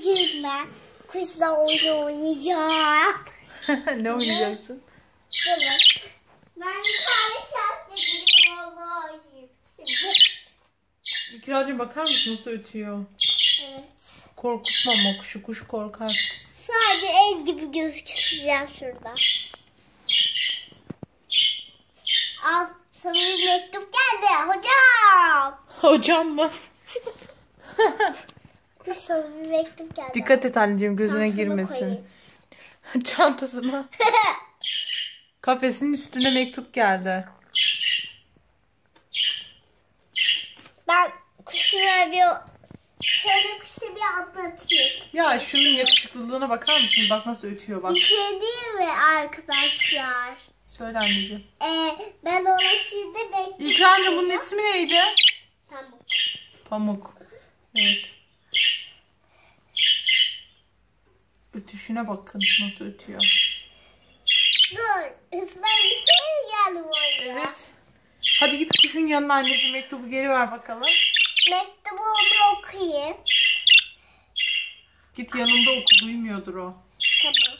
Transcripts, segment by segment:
Bugün ben kuşla oyun oynayacağım. Ne oynayacaksın? Evet. Ben bir tane kağıt getirdim, onu oynayayım. Şimdi. İkracığım bakar mısın nasıl ötüyor? Evet. Korkutma ama kuşu, kuş korkar. Sadece el gibi gözükeceğim şurada. Al, sana bir mektup geldi hocam. Hocam mı? Kuş, sana bir mektup geldi. Dikkat et anneciğim, gözüne Çantana girmesin. koyayım. Çantasına. Kafesinin üstüne mektup geldi. Ben kuşlara şöyle kuşu bir anlatayım. Ya şunun yakışıklılığına bakar mısın? Bak nasıl ötüyor bak. Bir şey değil mi arkadaşlar? Söyle anneciğim. Ben ona şimdi bekliyorum. İkracığım bunun ismi neydi? Tamam. Pamuk. Evet. Ötüşüne bakın nasıl ötüyor. Dur. Islan bir şey mi geldi bu arada? Evet. Hadi git kuşun yanına anneciğim, mektubu geri ver bakalım. Mektubu onu okuyayım. Git yanında oku, duymuyordur o. Tamam.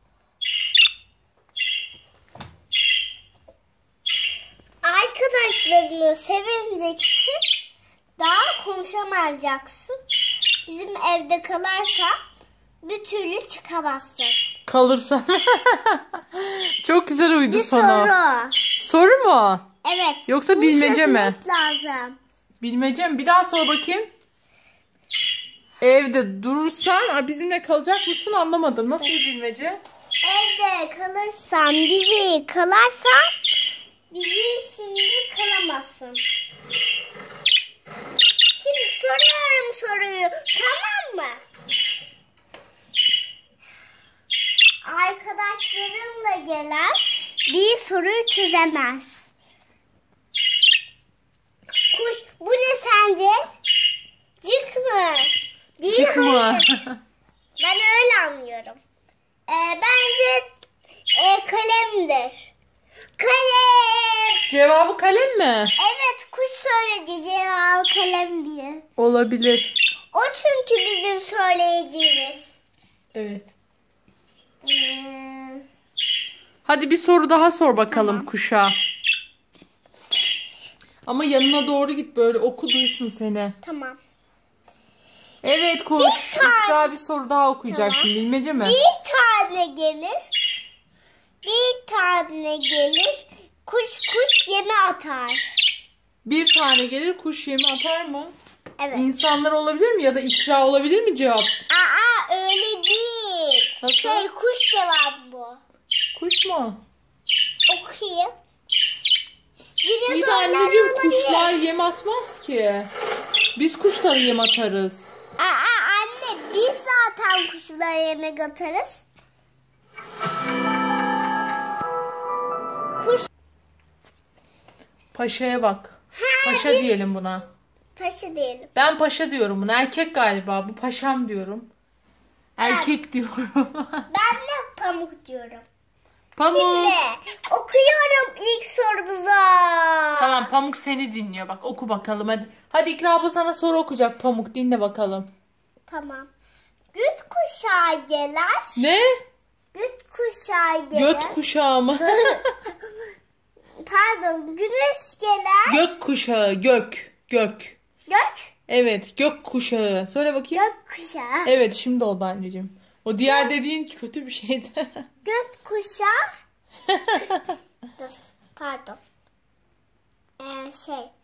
Arkadaşlarını sevineceksin. Daha konuşamayacaksın. Bizim evde kalarsan bir türlü çıkamazsın. Kalırsan. Çok güzel uydu Bir sana. soru. Soru mu? Evet. Yoksa bunu bilmece mi? çözmek lazım. Bilmece mi? Bir daha sor bakayım. Evde durursan bizimle kalacak mısın, anlamadım. Nasıl bir bilmece? Evde kalırsan, bizi kalarsan, bizi şimdi kalamazsın. Şimdi soruyorum soruyu. Tamam mı? Arkadaşlarınla gelen bir soruyu çözemez. Kuş, bu ne sence? Cık mı? Değil, Çık mı? hayır. Ben öyle anlıyorum. Bence kalemdir. Kalem. Cevabı kalem mi? Evet, kuş söyledi cevabı kalem diye. Olabilir. O çünkü bizim söyleyeceğimiz. Evet. Hmm, Hadi bir soru daha sor bakalım Tamam. kuşa. Ama yanına doğru git, böyle oku duysun seni. tamam. Evet kuş. Bir tane- İkra bir soru daha okuyacak Tamam. şimdi. Bilmece mi? Bir tane gelir. Bir tane gelir. Kuş yeme atar. Bir tane gelir kuş yemi atar mı? Evet. İnsanlar olabilir mi ya da ikra olabilir mi cevap? Aa, öyle değil. Nasıl? Kuş cevabı bu. Kuş mu? Okuyayım. İyi de Dinozorlar anneciğim, olabilir. kuşlar yem atmaz ki. Biz kuşlara yem atarız. Anne, biz zaten kuşlara yemek atarız. Kuş Paşa'ya bak. Paşa biz- diyelim buna. taşı diyelim. Ben paşa diyorum buna. Erkek galiba. Bu paşam diyorum. Erkek diyorum. Ben de pamuk diyorum. Pamuk. Şimdi okuyorum ilk sorumuza. Tamam, Pamuk seni dinliyor. Bak oku bakalım hadi. Hadi İkra abla sana soru okuyacak. Pamuk dinle bakalım. Tamam. Güt kuşağı gelir. Ne? Güt kuşağı gelir. Göt kuşağı mı? Pardon, güneş gelir. Gök kuşağı. Gök. Gök. Gök. Evet, gök kuşağı. Söyle bakayım. Gök kuşağı. Evet, şimdi oldu anneciğim. O diğer dediğin kötü bir şeydi. Gök kuşağı. Dur, pardon. Şey.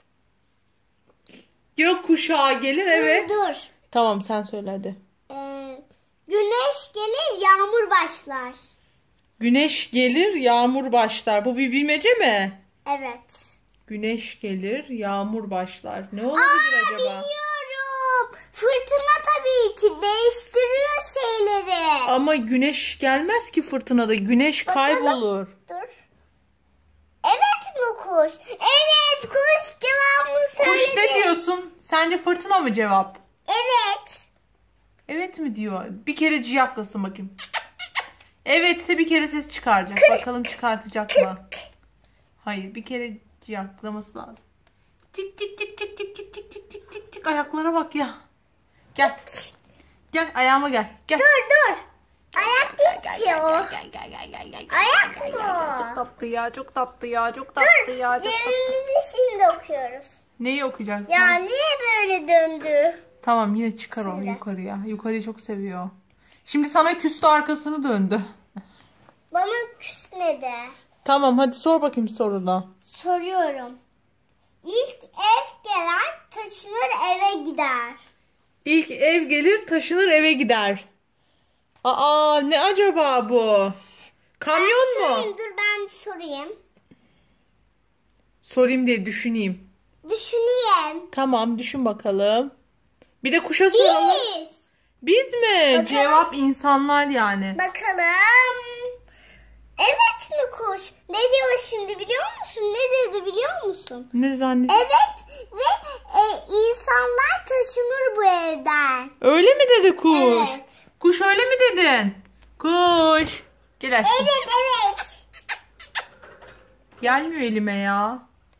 Gök kuşağı gelir, evet. Dur. Tamam, sen söyle hadi. Güneş gelir, yağmur başlar. Güneş gelir, yağmur başlar. Bu bir bilmece mi? Evet. Güneş gelir, yağmur başlar. Ne olabilir acaba? Biliyorum. Fırtına tabii ki değiştiriyor şeyleri. Ama güneş gelmez ki fırtınada. Güneş kaybolur. Dur. Evet mi kuş? Evet, kuş cevabını söyledi. Kuş ne diyorsun? Sence fırtına mı cevap? Evet. Evet mi diyor? Bir kere ciyaklasın bakayım. Evetse bir kere ses çıkaracak. Bakalım çıkartacak mı? Hayır, bir kere ciyaklaması lazım. Tik tik tik tik tik tik tik tik tik tik tik. Ayaklara bak ya. Gel. Gel ayağıma gel. Gel. Dur. Ayak değil ki o. Gel. Ayak mı? Çok tatlı ya. Çok tatlı ya. Çok tatlı ya. Çok tatlı. Cebimizi şimdi okuyoruz. Neyi okuyacağız? Ya niye böyle döndü? Tamam yine çıkar onu Şimdi. yukarıya. Yukarıyı çok seviyor. Şimdi sana küstü, arkasını döndü. Bana küsmedi. Tamam hadi sor bakayım sorunu. Soruyorum. İlk ev gelir taşınır eve gider. İlk ev gelir taşınır eve gider. Aa ne acaba bu? Kamyon mu? Sorayım, dur ben bir sorayım. Sorayım diye düşüneyim. Düşüneyim. Tamam düşün bakalım. Bir de kuşa soralım. Biz mi? Bakalım. Cevap insanlar yani. Bakalım. Evet mi kuş? Ne diyor şimdi biliyor musun? Ne dedi biliyor musun? Ne zannediyorsun? Evet ve insanlar taşınır bu evden. Öyle mi dedi kuş? Evet. Kuş öyle mi dedin? Kuş. Gel aşkım. Evet. Gelmiyor elime ya.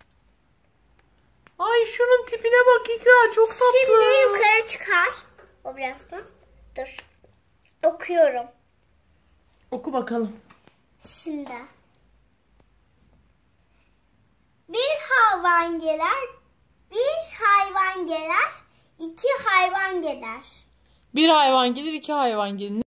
Ay şunun tipine bak İkra, çok tatlı. Şimdi yukarı çıkar. O birazdan. Dur. Okuyorum. Oku bakalım. Şimdi. Bir hayvan gelir. Bir hayvan gelir. İki hayvan gelir. Bir hayvan gelir, iki hayvan gelir.